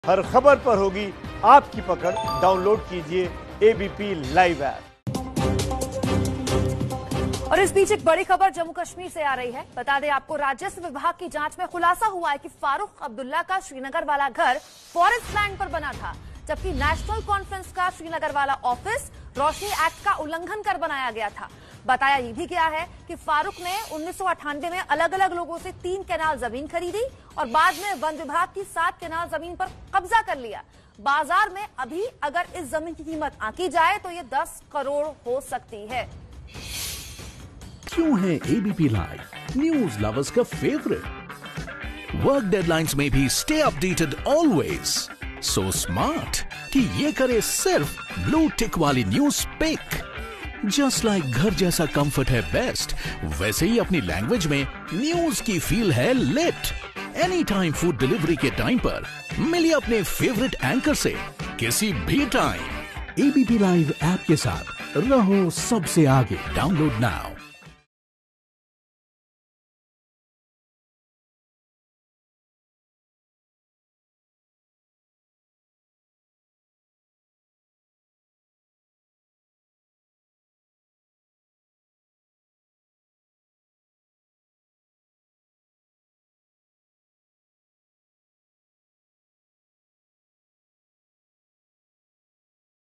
हर खबर पर होगी आपकी पकड़। डाउनलोड कीजिए एबीपी लाइव ऐप। और इस बीच एक बड़ी खबर जम्मू कश्मीर से आ रही है। बता दें आपको, राजस्व विभाग की जांच में खुलासा हुआ है कि फारूक अब्दुल्ला का श्रीनगर वाला घर फॉरेस्ट लैंड पर बना था, जबकि नेशनल कॉन्फ्रेंस का श्रीनगर वाला ऑफिस रोशनी एक्ट का उल्लंघन कर बनाया गया था। बताया ये भी गया है कि फारूक ने 1998 में अलग अलग लोगों से 3 कैनाल जमीन खरीदी और बाद में वन विभाग की 7 कैनाल जमीन पर कब्जा कर लिया। बाजार में अभी अगर इस जमीन की कीमत आंकी जाए तो ये 10 करोड़ हो सकती है। क्यों है एबीपी लाइव न्यूज लवर्स का फेवरेट? वर्क डेडलाइंस में भी stay updated always. So smart कि ये करे सिर्फ ब्लू टिक वाली न्यूज पिक। जस्ट लाइक घर जैसा कंफर्ट है बेस्ट, वैसे ही अपनी लैंग्वेज में न्यूज की फील है lit. Any time food delivery के टाइम पर मिलिए अपने फेवरेट एंकर से किसी भी टाइम। एबीपी लाइव ऐप के साथ रहो सबसे आगे। Download now.